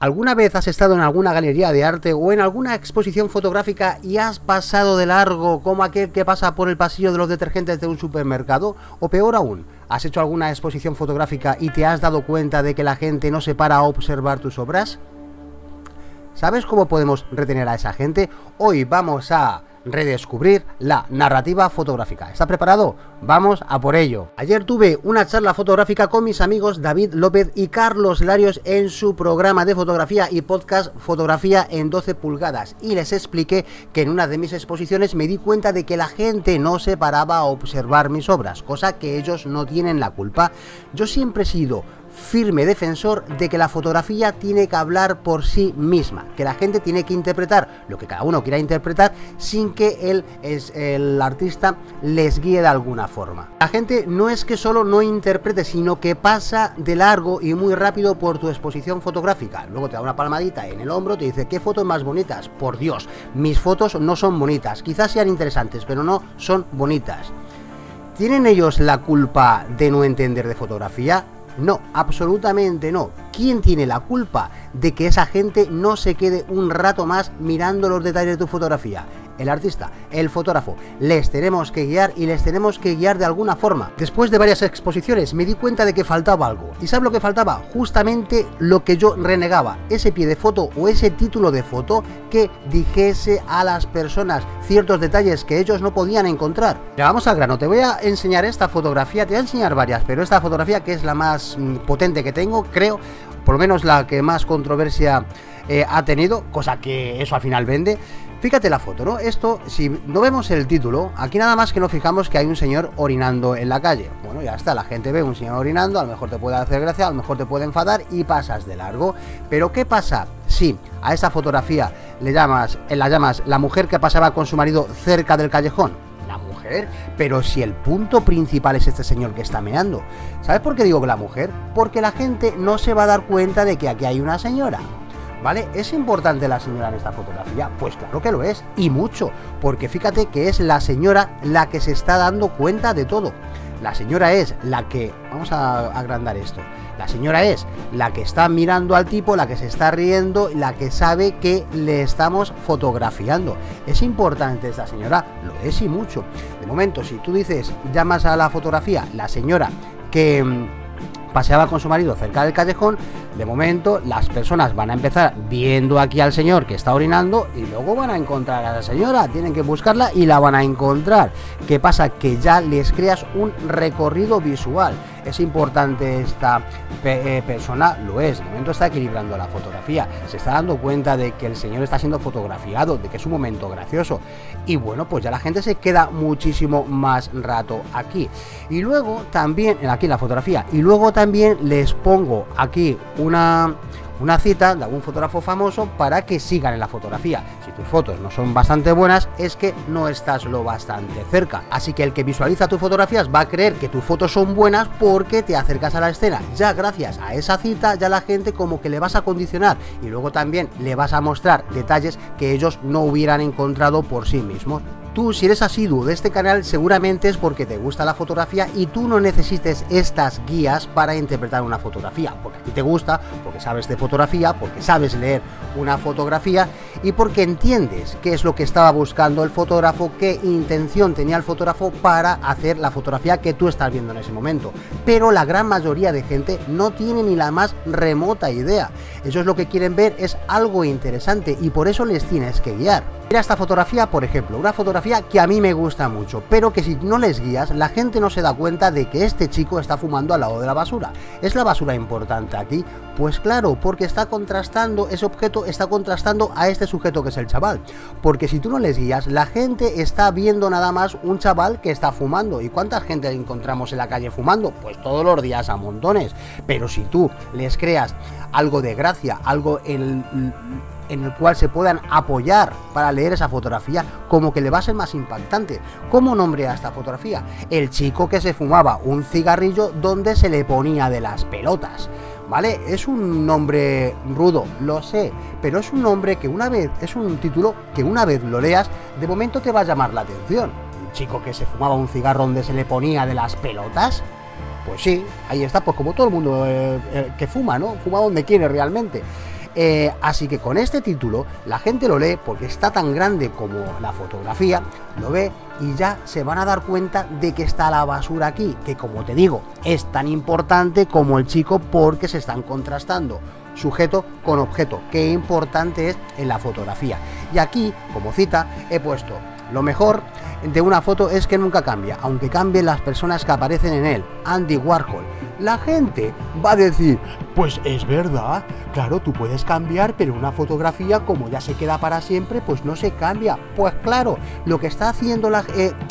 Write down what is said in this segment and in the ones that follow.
¿Alguna vez has estado en alguna galería de arte o en alguna exposición fotográfica y has pasado de largo como aquel que pasa por el pasillo de los detergentes de un supermercado? O peor aún, ¿has hecho alguna exposición fotográfica y te has dado cuenta de que la gente no se para a observar tus obras? ¿Sabes cómo podemos retener a esa gente? Hoy vamos a redescubrir la narrativa fotográfica. ¿Está preparado? Vamos a por ello. Ayer tuve una charla fotográfica con mis amigos David López y Carlos Larios en su programa de fotografía y podcast Fotografía en 12 pulgadas y les expliqué que en una de mis exposiciones me di cuenta de que la gente no se paraba a observar mis obras, cosa que ellos no tienen la culpa. Yo siempre he sido firme defensor de que la fotografía tiene que hablar por sí misma, que la gente tiene que interpretar lo que cada uno quiera interpretar sin que el artista les guíe de alguna forma. La gente no es que solo no interprete, sino que pasa de largo y muy rápido por tu exposición fotográfica. Luego te da una palmadita en el hombro, te dice: ¿qué fotos más bonitas? Por Dios, mis fotos no son bonitas, quizás sean interesantes, pero no son bonitas. ¿Tienen ellos la culpa de no entender de fotografía? No, absolutamente no. ¿Quién tiene la culpa de que esa gente no se quede un rato más mirando los detalles de tu fotografía? El artista, el fotógrafo. Les tenemos que guiar y les tenemos que guiar de alguna forma. Después de varias exposiciones me di cuenta de que faltaba algo. ¿Y sabes lo que faltaba? Justamente lo que yo renegaba. Ese pie de foto o ese título de foto que dijese a las personas ciertos detalles que ellos no podían encontrar. Ya vamos al grano. Te voy a enseñar esta fotografía. Te voy a enseñar varias, pero esta fotografía, que es la más potente que tengo, creo, por lo menos la que más controversia ha tenido, cosa que eso al final vende. Fíjate la foto, ¿no? Esto, si no vemos el título, aquí nada más que nos fijamos que hay un señor orinando en la calle. Bueno, ya está, la gente ve un señor orinando, a lo mejor te puede hacer gracia, a lo mejor te puede enfadar y pasas de largo. Pero ¿qué pasa si a esa fotografía la llamas la mujer que pasaba con su marido cerca del callejón? La mujer, pero si el punto principal es este señor que está meando. ¿Sabes por qué digo que la mujer? Porque la gente no se va a dar cuenta de que aquí hay una señora. ¿Vale? ¿Es importante la señora en esta fotografía? Pues claro que lo es, y mucho, porque fíjate que es la señora la que se está dando cuenta de todo. La señora es la que... Vamos a agrandar esto. La señora es la que está mirando al tipo, la que se está riendo, la que sabe que le estamos fotografiando. ¿Es importante esta señora? Lo es y mucho. De momento, si tú dices, llamas a la fotografía la señora que paseaba con su marido cerca del callejón, de momento las personas van a empezar viendo aquí al señor que está orinando y luego van a encontrar a la señora, tienen que buscarla y la van a encontrar. ¿Qué pasa? Que ya les creas un recorrido visual. ¿Es importante esta persona? Lo es. De momento está equilibrando la fotografía, se está dando cuenta de que el señor está siendo fotografiado, de que es un momento gracioso, y bueno, pues ya la gente se queda muchísimo más rato aquí. Y luego también, aquí en la fotografía, y luego también les pongo aquí una cita de algún fotógrafo famoso para que sigan en la fotografía. Si tus fotos no son bastante buenas, es que no estás lo bastante cerca. Así que el que visualiza tus fotografías va a creer que tus fotos son buenas porque te acercas a la escena. Ya gracias a esa cita, ya la gente como que le vas a condicionar y luego también le vas a mostrar detalles que ellos no hubieran encontrado por sí mismos. Tú, si eres asiduo de este canal, seguramente es porque te gusta la fotografía y tú no necesites estas guías para interpretar una fotografía, porque a ti te gusta, porque sabes de fotografía, porque sabes leer una fotografía y porque entiendes qué es lo que estaba buscando el fotógrafo, qué intención tenía el fotógrafo para hacer la fotografía que tú estás viendo en ese momento. Pero la gran mayoría de gente no tiene ni la más remota idea. Ellos lo que quieren ver es algo interesante y por eso les tienes que guiar. Mira esta fotografía, por ejemplo, una fotografía que a mí me gusta mucho, pero que si no les guías, la gente no se da cuenta de que este chico está fumando al lado de la basura. ¿Es la basura importante aquí? Pues claro, porque está contrastando, ese objeto está contrastando a este sujeto que es el chaval. Porque si tú no les guías, la gente está viendo nada más un chaval que está fumando. ¿Y cuánta gente encontramos en la calle fumando? Pues todos los días a montones. Pero si tú les creas algo de gracia, algo en el cual se puedan apoyar para leer esa fotografía, como que le va a ser más impactante. ¿Cómo nombré a esta fotografía? El chico que se fumaba un cigarrillo donde se le ponía de las pelotas. ¿Vale? Es un nombre rudo, lo sé, pero es un nombre que es un título que una vez lo leas, de momento te va a llamar la atención. Un chico que se fumaba un cigarro donde se le ponía de las pelotas. Pues sí, ahí está, pues como todo el mundo que fuma, ¿no? Fuma donde quiere realmente. Así que con este título la gente lo lee porque está tan grande como la fotografía, lo ve y ya se van a dar cuenta de que está la basura aquí, que como te digo, es tan importante como el chico porque se están contrastando sujeto con objeto. Qué importante es en la fotografía. Y aquí, como cita, he puesto: lo mejor de una foto es que nunca cambia, aunque cambien las personas que aparecen en él. Andy Warhol. La gente va a decir: pues es verdad, claro, tú puedes cambiar, pero una fotografía, como ya se queda para siempre, pues no se cambia. Pues claro, lo que está haciendo la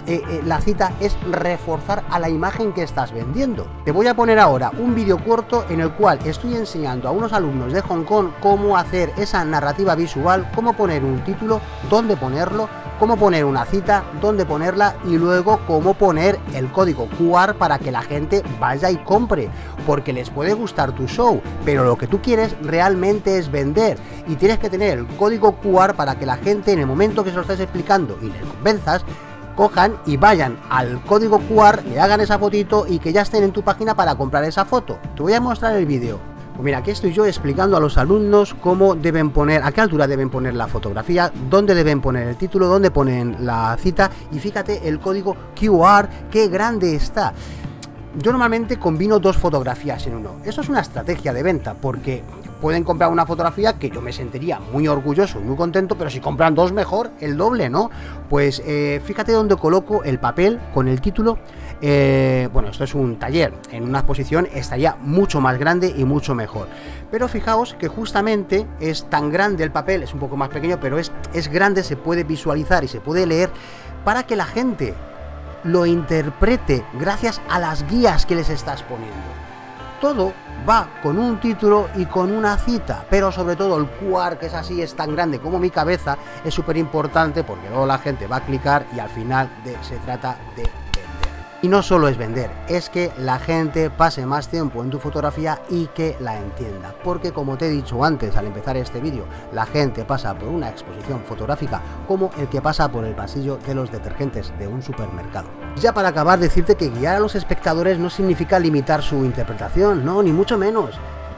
cita es reforzar a la imagen que estás vendiendo. Te voy a poner ahora un vídeo corto en el cual estoy enseñando a unos alumnos de Hong Kong cómo hacer esa narrativa visual, cómo poner un título, dónde ponerlo, cómo poner una cita, dónde ponerla y luego cómo poner el código QR para que la gente vaya y compre, porque les puede gustar tu show, pero lo que tú quieres realmente es vender y tienes que tener el código QR para que la gente, en el momento que se lo estés explicando y les convenzas, cojan y vayan al código QR, le hagan esa fotito y que ya estén en tu página para comprar esa foto. Te voy a mostrar el vídeo. Pues mira, aquí estoy yo explicando a los alumnos cómo deben poner, a qué altura deben poner la fotografía, dónde deben poner el título, dónde ponen la cita y fíjate el código QR, qué grande está. Yo normalmente combino dos fotografías en uno. Eso es una estrategia de venta porque pueden comprar una fotografía que yo me sentiría muy orgulloso, muy contento, pero si compran dos mejor, el doble, ¿no? Pues fíjate dónde coloco el papel con el título. Bueno, esto es un taller, en una exposición estaría mucho más grande y mucho mejor. Pero fijaos que justamente es tan grande el papel, es un poco más pequeño, pero es grande, se puede visualizar y se puede leer para que la gente lo interprete gracias a las guías que les estás poniendo. Todo va con un título y con una cita, pero sobre todo el QR, que es así, es tan grande como mi cabeza, es súper importante porque luego la gente va a clicar y al final se trata de vender. Y no solo es vender, es que la gente pase más tiempo en tu fotografía y que la entienda, porque como te he dicho antes al empezar este vídeo, la gente pasa por una exposición fotográfica como el que pasa por el pasillo de los detergentes de un supermercado. Ya para acabar, decirte que guiar a los espectadores no significa limitar su interpretación, no, ni mucho menos.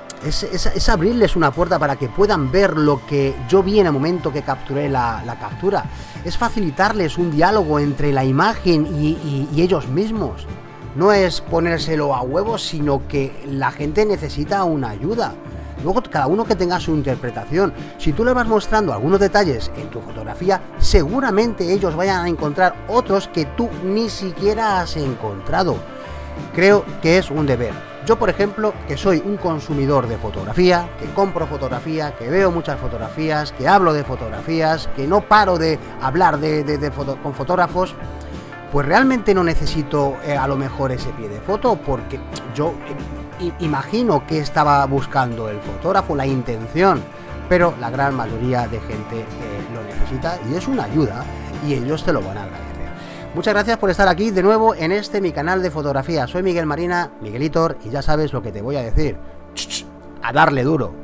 Es abrirles una puerta para que puedan ver lo que yo vi en el momento que capturé la captura. Es facilitarles un diálogo entre la imagen y ellos mismos. No es ponérselo a huevos, sino que la gente necesita una ayuda. Luego cada uno que tenga su interpretación. Si tú le vas mostrando algunos detalles en tu fotografía, seguramente ellos vayan a encontrar otros que tú ni siquiera has encontrado. Creo que es un deber. Yo, por ejemplo, que soy un consumidor de fotografía, que compro fotografía, que veo muchas fotografías, que hablo de fotografías, que no paro de hablar con fotógrafos, pues realmente no necesito a lo mejor ese pie de foto, porque yo imagino que estaba buscando el fotógrafo, la intención, pero la gran mayoría de gente lo necesita y es una ayuda y ellos te lo van a agradecer. Muchas gracias por estar aquí de nuevo en mi canal de fotografía. Soy Miguel Marina, Miguelitor, y ya sabes lo que te voy a decir. A darle duro.